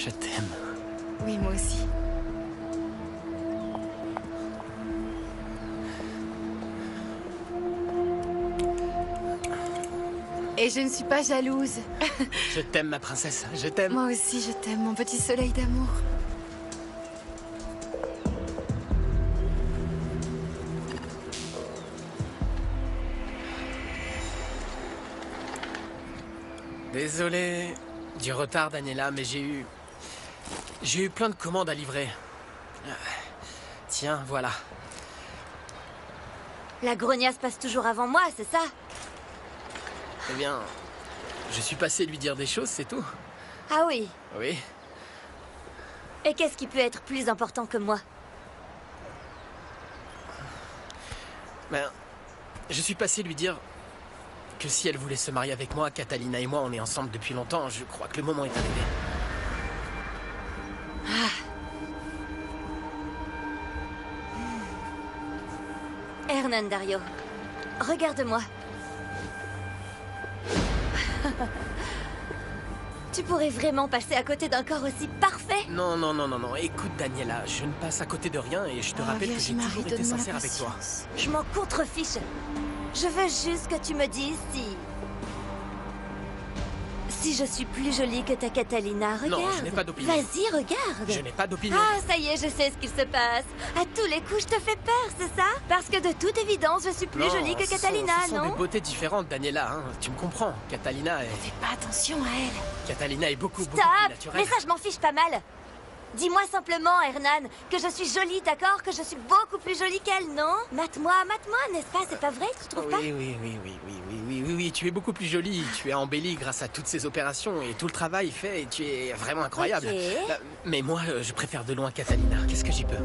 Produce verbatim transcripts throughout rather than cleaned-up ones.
Je t'aime. Oui, moi aussi. Et je ne suis pas jalouse. Je t'aime, ma princesse, je t'aime. Moi aussi, je t'aime, mon petit soleil d'amour. Désolé du retard, Daniela, mais j'ai eu... J'ai eu plein de commandes à livrer. Tiens, voilà. La grognasse passe toujours avant moi, c'est ça? Eh bien, je suis passé lui dire des choses, c'est tout. Ah oui. Oui. Et qu'est-ce qui peut être plus important que moi? Ben, je suis passé lui dire que si elle voulait se marier avec moi, Catalina et moi, on est ensemble depuis longtemps. Je crois que le moment est arrivé. Ah. Hernan Dario, regarde-moi. Tu pourrais vraiment passer à côté d'un corps aussi parfait? Non, non, non, non, non. Écoute, Daniela, je ne passe à côté de rien et je te Oh, rappelle que Vierge j'ai toujours Marie, été donne-moi sincère la avec toi. patience. Je m'en contrefiche. Je veux juste que tu me dises si... Si je suis plus jolie que ta Catalina, regarde. Non, je n'ai pas d'opinion. Vas-y, regarde. Je n'ai pas d'opinion. Ah, ça y est, je sais ce qu'il se passe. À tous les coups, je te fais peur, c'est ça? Parce que de toute évidence, je suis plus Non, jolie que ce sont- Catalina, ce sont non? des beautés différentes, Daniela. Hein. Tu me comprends. Catalina est... Fais pas attention à elle. Catalina est beaucoup, beaucoup plus Stop! naturelle. Mais ça, je m'en fiche pas mal. Dis-moi simplement, Hernan, que je suis jolie, d'accord? Que je suis beaucoup plus jolie qu'elle, non? Mate-moi, mate-moi, n'est-ce pas? C'est pas vrai, tu trouves pas? Oui, oui, oui, oui, oui, oui, oui, oui, oui, tu es beaucoup plus jolie. Tu es embellie grâce à toutes ces opérations et tout le travail fait. Et tu es vraiment incroyable. Ok. Euh, mais moi, euh, je préfère de loin Catalina. Qu'est-ce que j'y peux?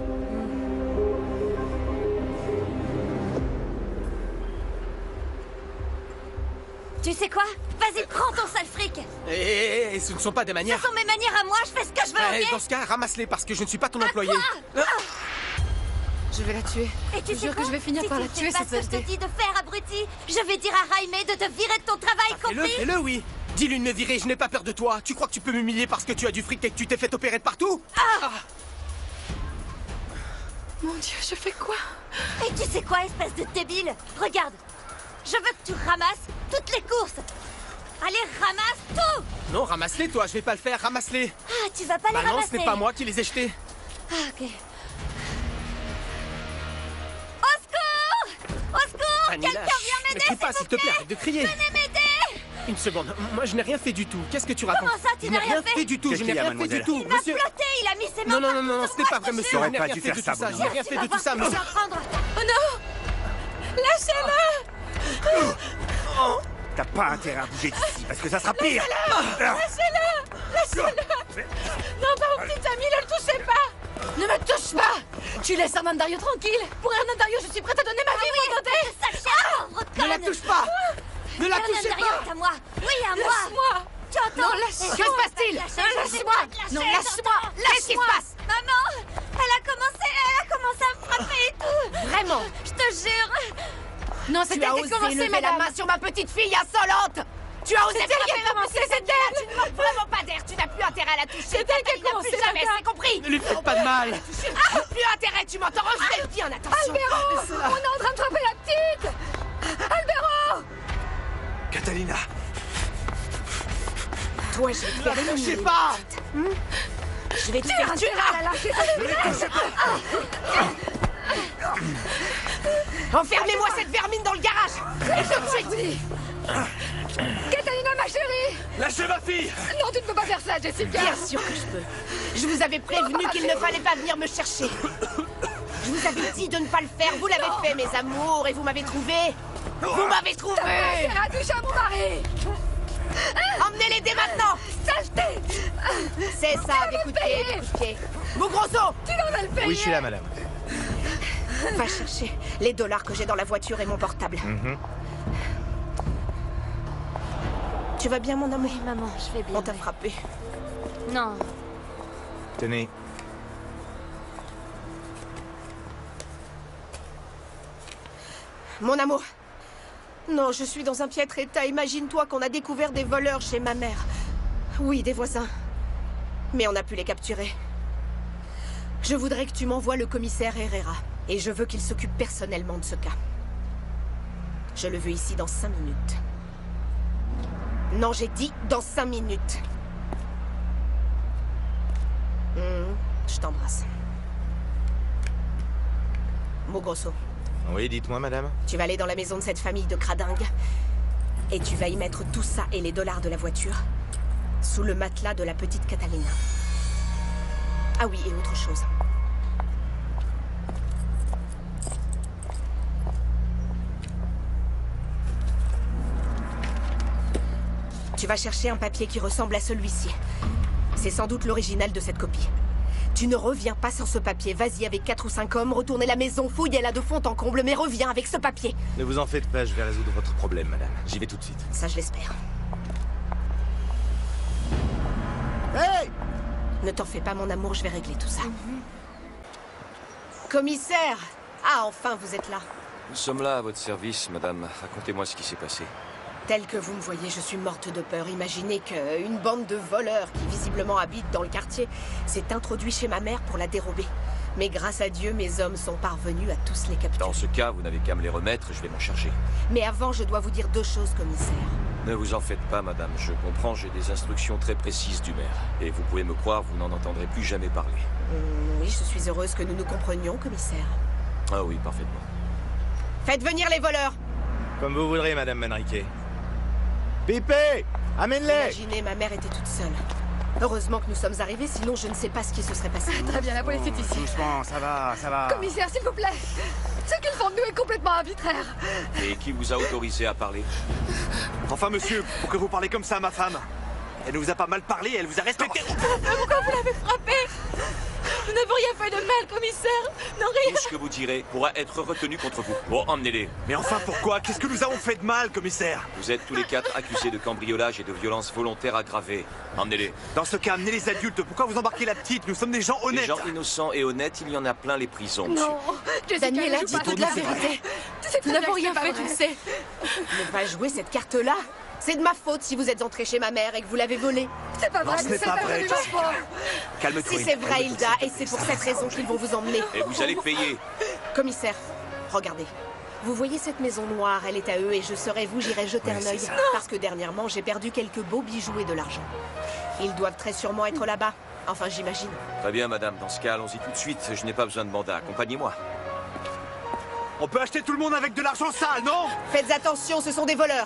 Tu sais quoi? Vas-y, prends ton sale fric! Eh, eh, eh, ce ne sont pas des manières. Ce sont mes manières à moi, je fais ce que je veux, Eh, ok? dans ce cas, ramasse-les parce que je ne suis pas ton employé. quoi? Ah, Je vais la tuer. Et tu Je sais jure quoi? que je vais finir si par tu la fais tuer, pas cette ce que je te saleté. dis de faire, abruti, je vais dire à Jaime de te virer de ton travail, Fais-le, compris? fais-le, oui. Dis-lui de me virer, je n'ai pas peur de toi. Tu crois que tu peux m'humilier parce que tu as du fric et que tu t'es fait opérer de partout? Ah. Mon Dieu, je fais quoi? Et tu sais quoi, espèce de débile? Regarde, je veux que tu ramasses toutes les courses. Allez, ramasse tout! Non, ramasse-les, toi, je vais pas le faire, ramasse-les. Ah, tu vas pas Bah les non, ramasser. ce n'est pas moi qui les ai jetés. Ah, ok. Au secours! Au secours! Anila, Quelqu'un vient ne m'aider, crie pas, s'il s'il vous te plaît, plaît! arrête de crier. Venez m'aider! Une seconde, moi je n'ai rien fait du tout. Qu'est-ce que tu racontes? Comment ça, tu Je n'as n'ai rien rien fait fait du tout, je Qu'est-ce n'ai qu'il y a, rien fait du mademoiselle? tout, Il m'a monsieur. flotté, il a mis ses mains Non, non, non, partout non, sur ce n'est moi, pas je vrai, te monsieur. jure. Je T'aurais n'ai pas rien dû fait faire de ça, tout ça, je maman. n'ai rien fait de tout ça, Je vais monsieur. en prendre. Oh non! Lâchez-le! T'as pas intérêt à bouger d'ici, parce que ça sera pire. Lâchez-le! Lâchez-le! Non, par petite amie, ne le touchez pas! Ne me touche pas! Tu laisses Hernan Dario tranquille! Pour Hernan Dario, je suis prête à donner ma vie, mon côté! Sale chien, pauvre Ne la conne. touche pas! Ne la Hernan touchez Dario pas! est à moi. Oui, à moi. Laisse-moi! Tu entends? Non, lâche-moi. Que se passe-t-il? Laisse-moi. Non, lâche-moi. Qu'est-ce qui se passe? Maman, elle a commencé, elle a commencé à me frapper et tout. Vraiment? Je te jure. Non, c'est Tu elle as qui a osé commencé, lever madame! la main sur ma petite fille insolente! Tu as osé C'est elle qui a frapper ma commencé, petite c'est elle! Tu ne manques vraiment pas d'air, tu n'as plus intérêt à la toucher! C'est elle qui a Catalina, commencé, plus jamais, madame. c'est compris! Ne lui faites pas de mal! Ah, plus intérêt, tu m'entends? Je bien, attention! Albero! On est en train de frapper la petite! Albero! Catalina, Toi, je vais te faire Ne touchez humilier. pas! Je vais te faire tuer! Enfermez-moi cette vermine dans le garage! Et tout de suite! Catalina, ma chérie! lâchez ma fille. Non, tu ne peux pas faire ça, Jessica! Bien sûr que je peux. Je vous avais prévenu qu'il ne fallait pas venir me chercher. Je vous avais dit de ne pas le faire. Vous l'avez fait, mes amours, et vous m'avez trouvé. Vous m'avez trouvé. Elle a touché à mon mari! Emmenez-les dès maintenant. Saleté! C'est ça, des coups de pied, des coups de pied. Vous gros os, Tu dois me le payer! Oui, je suis là, madame. va chercher les dollars que j'ai dans la voiture et mon portable. Tu vas bien, mon amour? Oui, maman, je vais bien. On t'a frappé. Non. Tenez. Mon amour. Non, je suis dans un piètre état. Imagine-toi qu'on a découvert des voleurs chez ma mère. Oui, des voisins. Mais on a pu les capturer. Je voudrais que tu m'envoies le commissaire Herrera. Et je veux qu'il s'occupe personnellement de ce cas. Je le veux ici dans cinq minutes. Non, j'ai dit dans cinq minutes. Mmh, je t'embrasse. Mogrosso. Oui, dites-moi, madame. Tu vas aller dans la maison de cette famille de cradingues. Et tu vas y mettre tout ça et les dollars de la voiture sous le matelas de la petite Catalina. Ah oui, et autre chose. Tu vas chercher un papier qui ressemble à celui-ci. C'est sans doute l'original de cette copie. Tu ne reviens pas sans ce papier. Vas-y avec quatre ou cinq hommes, retournez la maison, fouillez-la de fond en comble, mais reviens avec ce papier. Ne vous en faites pas, je vais résoudre votre problème, madame. J'y vais tout de suite. Ça, je l'espère. Hey! Ne t'en fais pas, mon amour, je vais régler tout ça. Commissaire! Ah, enfin, vous êtes là. Nous sommes là à votre service, madame. Racontez-moi ce qui s'est passé. Tel que vous me voyez, je suis morte de peur. Imaginez qu'une bande de voleurs qui visiblement habitent dans le quartier s'est introduit chez ma mère pour la dérober. Mais grâce à Dieu, mes hommes sont parvenus à tous les capturer. Dans ce cas, vous n'avez qu'à me les remettre, je vais m'en charger. Mais avant, je dois vous dire deux choses, commissaire. Ne vous en faites pas, madame. Je comprends, j'ai des instructions très précises du maire. Et vous pouvez me croire, vous n'en entendrez plus jamais parler. Hum, oui, je suis heureuse que nous nous comprenions, commissaire. Ah oui, parfaitement. Faites venir les voleurs! Comme vous voudrez, madame Manrique. Pipé! Amène-les! Imaginez, ma mère était toute seule. Heureusement que nous sommes arrivés, sinon je ne sais pas ce qui se serait passé. Très bien, la police est ici. Doucement, ça va, ça va. Commissaire, s'il vous plaît. Ce qu'ils font de nous est complètement arbitraire. Et qui vous a autorisé à parler? Enfin, monsieur, pour que vous parlez comme ça à ma femme. Elle ne vous a pas mal parlé, elle vous a respecté. Pourquoi vous l'avez frappé? Nous n'avons rien fait de mal, commissaire. Non, rien. Tout ce que vous direz pourra être retenu contre vous. Bon, emmenez-les. Mais enfin, pourquoi? Qu'est-ce que nous avons fait de mal, commissaire? Vous êtes tous les quatre accusés de cambriolage et de violence volontaire aggravée. Emmenez-les. Dans ce cas, amenez les adultes. Pourquoi vous embarquez la petite? Nous sommes des gens Les honnêtes. gens innocents et honnêtes, il y en a plein les prisons, monsieur. Non. Jessica, Daniela, ne joue dis pas toute cette la carte. vérité. Tu sais très Nous bien n'avons que rien c'est pas fait, tu le vrai. sais. Ne pas jouer cette carte-là. C'est de ma faute si vous êtes entrés chez ma mère et que vous l'avez volée. C'est pas vrai, ce n'est c'est pas pas vrai, vrai, Jessica. Calme-toi. Si c'est vrai, Hilda, et c'est pour cette raison qu'ils vont vous emmener. Et vous allez payer. Commissaire, regardez. Vous voyez cette maison noire, elle est à eux et je serai vous, j'irai jeter un œil. Parce que dernièrement, j'ai perdu quelques beaux bijoux et de l'argent. Ils doivent très sûrement être là-bas. Enfin, j'imagine. Très bien, madame. Dans ce cas, allons-y tout de suite. Je n'ai pas besoin de mandat. Accompagnez-moi. On peut acheter tout le monde avec de l'argent sale, non? Faites attention, ce sont des voleurs.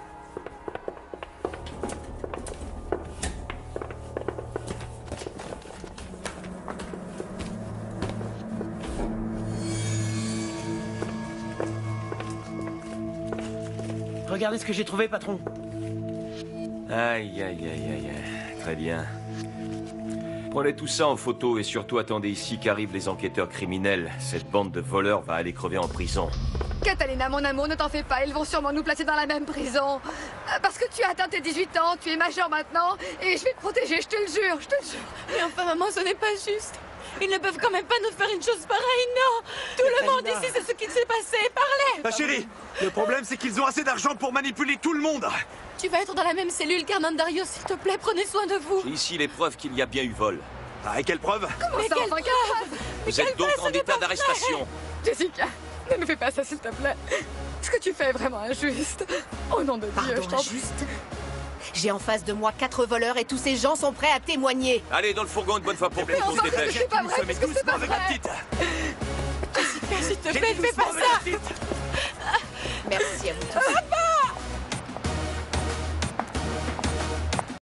Regardez ce que j'ai trouvé, patron. Aïe, aïe, aïe, aïe, aïe. Très bien. Prenez tout ça en photo et surtout attendez ici qu'arrivent les enquêteurs criminels. Cette bande de voleurs va aller crever en prison. Catalina, mon amour, ne t'en fais pas. Ils vont sûrement nous placer dans la même prison. Euh, Parce que tu as atteint tes dix-huit ans, tu es majeur maintenant, et je vais te protéger, je te le jure, je te le jure. Mais enfin, maman, ce n'est pas juste. Ils ne peuvent quand même pas nous faire une chose pareille, non. Tout le monde ici sait ce qui s'est passé. Parlez. Ma chérie, le problème c'est qu'ils ont assez d'argent pour manipuler tout le monde. Tu vas être dans la même cellule qu'Hernan Dario, s'il te plaît, prenez soin de vous. J'ai ici les preuves qu'il y a bien eu vol. Ah, et quelle preuve? Mais quelle enfin, preuve? Vous êtes donc en état d'arrestation. Jessica, ne nous fais pas ça, s'il te plaît. Ce que tu fais est vraiment injuste. Au nom de Dieu, je Pardon, t'en prie. juste. J'ai en face de moi quatre voleurs et tous ces gens sont prêts à témoigner. Allez, dans le fourgon une bonne fois pour toutes, on se enfin, dépêche. c'est pas Nous vrai, sommes parce que c'est doucement pas avec la vrai. petite. S'il te J'ai plaît, dit fais pas doucement avec ça. la petite. Merci à vous tous.